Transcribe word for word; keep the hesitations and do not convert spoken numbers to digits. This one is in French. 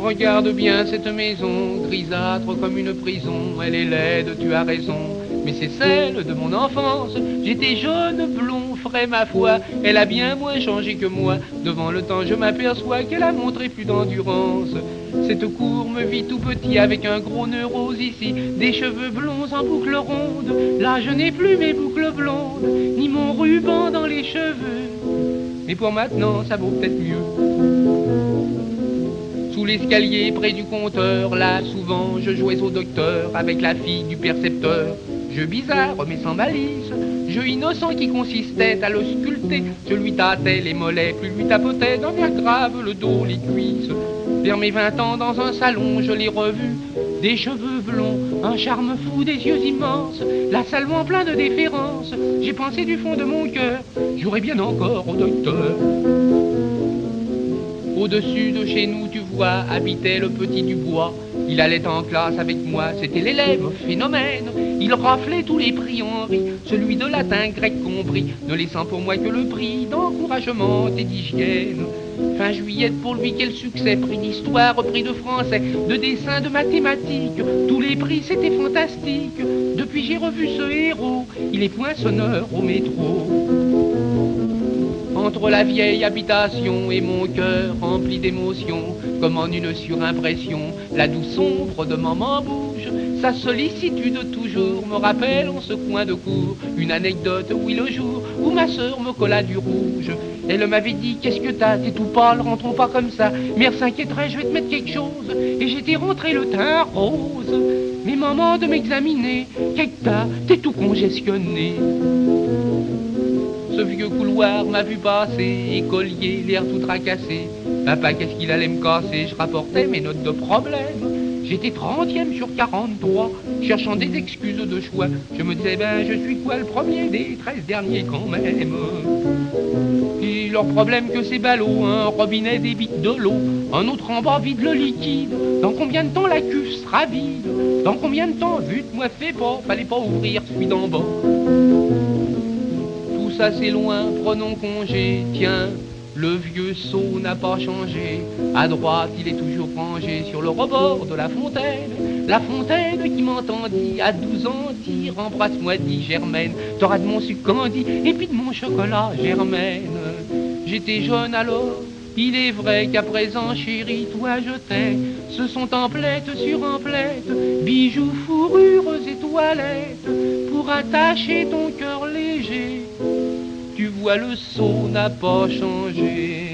Regarde bien cette maison, grisâtre comme une prison. Elle est laide, tu as raison, mais c'est celle de mon enfance. J'étais jaune, blond, frais ma foi. Elle a bien moins changé que moi. Devant le temps je m'aperçois qu'elle a montré plus d'endurance. Cette cour me vit tout petit avec un gros nœud rose ici, des cheveux blonds en boucles rondes. Là je n'ai plus mes boucles blondes, ni mon ruban dans les cheveux. Mais pour maintenant ça vaut peut-être mieux. Sous l'escalier près du compteur, là souvent je jouais au docteur avec la fille du percepteur. Jeu bizarre mais sans malice, jeu innocent qui consistait à le sculpter. Je lui tâtais les mollets, plus lui tapotais d'un air grave le dos, les cuisses. Vers mes vingt ans dans un salon je l'ai revu, des cheveux blonds, un charme fou, des yeux immenses, la saluant plein de déférence. J'ai pensé du fond de mon cœur, j'aurais bien encore au docteur. Au-dessus de chez nous, tu vois, habitait le petit Dubois. Il allait en classe avec moi, c'était l'élève phénomène. Il raflait tous les prix Henri, celui de latin, grec compris, ne laissant pour moi que le prix d'encouragement et d'hygiène. Fin juillet, pour lui, quel succès! Prix d'histoire, prix de français, de dessin, de mathématiques. Tous les prix, c'était fantastique. Depuis, j'ai revu ce héros, il est poinçonneur au métro. Entre la vieille habitation et mon cœur rempli d'émotions, comme en une surimpression, la douce ombre de maman bouge. Sa sollicitude toujours me rappelle en ce coin de cour une anecdote, oui, le jour où ma sœur me colla du rouge. Elle m'avait dit: qu'est-ce que t'as, t'es tout pâle, rentrons pas comme ça, mère s'inquiéterait, je vais te mettre quelque chose. Et j'étais rentré le teint rose. Mais maman de m'examiner: qu'est-ce que t'as, t'es tout congestionné. Ce vieux couloir m'a vu passer, écolier, l'air tout tracassé. Papa, qu'est-ce qu'il allait me casser? Je rapportais mes notes de problème. J'étais trentième sur quarante-trois, cherchant des excuses de choix. Je me disais, ben je suis quoi, le premier des treize derniers quand même. Et leur problème que c'est ballot, un robinet débite de l'eau, un autre en bas vide le liquide. Dans combien de temps la cuve sera vide? Dans combien de temps? Vite, moi fais pas, fallait pas ouvrir celui d'en bas. Ça c'est loin, prenons congé, tiens, le vieux seau n'a pas changé. À droite il est toujours rangé sur le rebord de la fontaine. La fontaine qui m'entendit à douze ans dire: embrasse-moi, dit Germaine, t'auras de mon sucre candi et puis de mon chocolat, Germaine. J'étais jeune alors, il est vrai qu'à présent, chérie, toi je t'ai. Ce sont emplettes sur emplettes, bijoux, fourrures et toilettes, pour attacher ton cœur léger. Tu vois, le seau n'a pas changé.